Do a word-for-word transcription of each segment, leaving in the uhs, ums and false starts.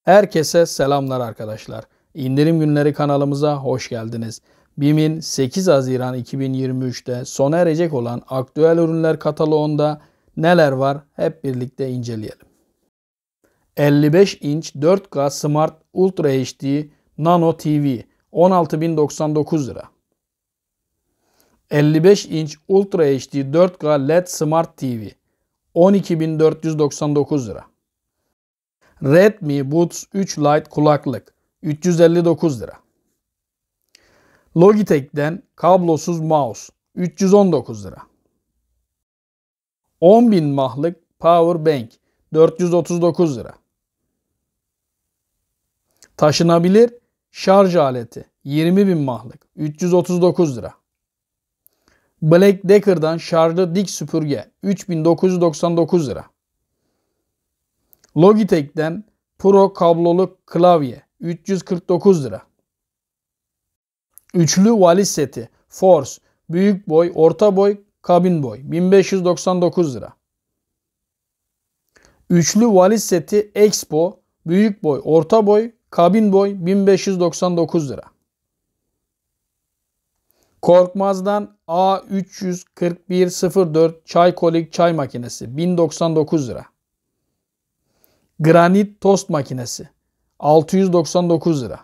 Herkese selamlar arkadaşlar. İndirim Günleri kanalımıza hoş geldiniz. BİM'in sekiz Haziran iki bin yirmi üç'te sona erecek olan aktüel ürünler kataloğunda neler var hep birlikte inceleyelim. elli beş inç dört K Smart Ultra H D Nano T V on altı bin doksan dokuz lira. elli beş inç Ultra H D dört K L E D Smart T V on iki bin dört yüz doksan dokuz lira. Redmi Buds üç Lite kulaklık üç yüz elli dokuz lira. Logitech'ten kablosuz mouse üç yüz on dokuz lira. on bin mAh'lık power bank dört yüz otuz dokuz lira. Taşınabilir şarj aleti yirmi bin mAh'lık üç yüz otuz dokuz lira. Black Decker'dan şarjlı dik süpürge üç bin dokuz yüz doksan dokuz lira. Logitech'ten Pro kablolu klavye üç yüz kırk dokuz lira. Üçlü valiz seti Force büyük boy, orta boy, kabin boy bin beş yüz doksan dokuz lira. Üçlü valiz seti Expo büyük boy, orta boy, kabin boy bin beş yüz doksan dokuz lira. Korkmaz'dan A üç yüz kırk bir sıfır dört çay kolik çay makinesi bin doksan dokuz lira. Granit tost makinesi altı yüz doksan dokuz lira.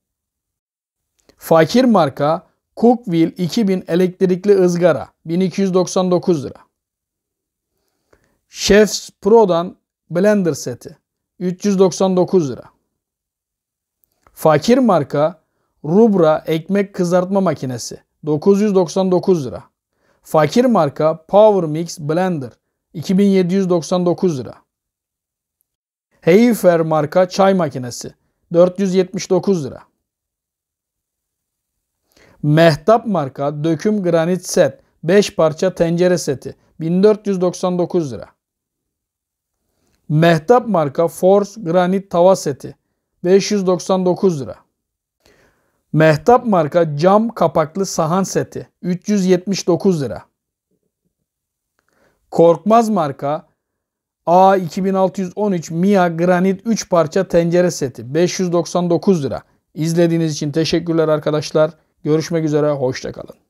Fakir marka Cookville iki bin elektrikli ızgara bin iki yüz doksan dokuz lira. Chefs Pro'dan blender seti üç yüz doksan dokuz lira. Fakir marka Rubra ekmek kızartma makinesi dokuz yüz doksan dokuz lira. Fakir marka Power Mix blender iki bin yedi yüz doksan dokuz lira. Heyfer marka çay makinesi dört yüz yetmiş dokuz lira. Mehtap marka döküm granit set beş parça tencere seti bin dört yüz doksan dokuz lira. Mehtap marka Force granit tava seti beş yüz doksan dokuz lira. Mehtap marka cam kapaklı sahan seti üç yüz yetmiş dokuz lira. Korkmaz marka A iki bin altı yüz on üç Mia granit üç parça tencere seti beş yüz doksan dokuz lira. İzlediğiniz için teşekkürler arkadaşlar. Görüşmek üzere, hoşça kalın.